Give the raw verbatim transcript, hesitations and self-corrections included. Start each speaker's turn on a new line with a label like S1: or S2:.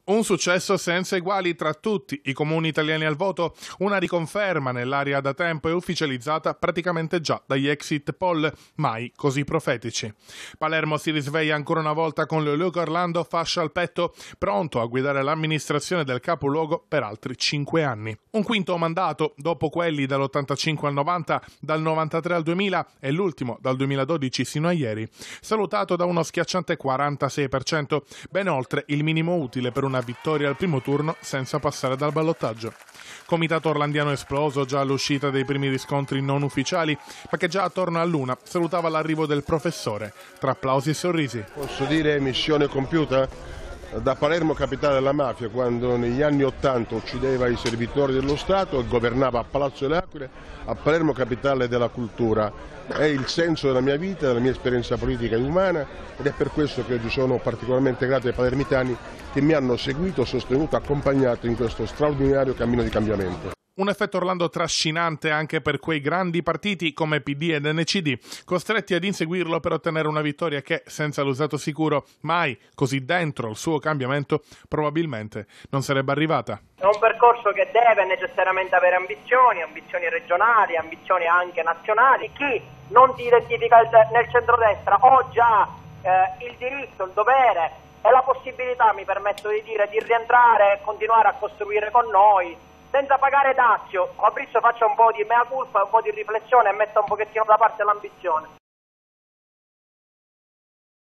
S1: Un successo senza eguali tra tutti i comuni italiani al voto, una riconferma nell'aria da tempo e ufficializzata praticamente già dagli exit poll, mai così profetici. Palermo si risveglia ancora una volta con Leoluca Orlando fascia al petto, pronto a guidare l'amministrazione del capoluogo per altri cinque anni. Un quinto mandato, dopo quelli dall'ottantacinque al novanta, dal novantatré al duemila e l'ultimo dal duemiladodici sino a ieri, salutato da uno schiacciante quarantasei per cento, ben oltre il minimo utile per una Una vittoria al primo turno senza passare dal ballottaggio. Comitato orlandiano esploso già all'uscita dei primi riscontri non ufficiali, ma che già attorno all'una salutava l'arrivo del professore, tra applausi e sorrisi.
S2: Posso dire missione compiuta? Da Palermo capitale della mafia, quando negli anni Ottanta uccideva i servitori dello Stato e governava a Palazzo delle Aquile, a Palermo capitale della cultura. È il senso della mia vita, della mia esperienza politica e umana, ed è per questo che oggi sono particolarmente grato ai palermitani che mi hanno seguito, sostenuto, accompagnato in questo straordinario cammino di cambiamento.
S1: Un effetto Orlando trascinante anche per quei grandi partiti come P D ed N C D, costretti ad inseguirlo per ottenere una vittoria che, senza l'usato sicuro, mai così dentro il suo cambiamento, probabilmente non sarebbe arrivata.
S3: È un percorso che deve necessariamente avere ambizioni, ambizioni regionali, ambizioni anche nazionali. Chi non si identifica nel centrodestra oggi ha eh, il diritto, il dovere e la possibilità, mi permetto di dire, di rientrare e continuare a costruire con noi, senza pagare dazio. Fabrizio faccia un po' di mea culpa, un po' di riflessione e metta un pochettino da parte l'ambizione.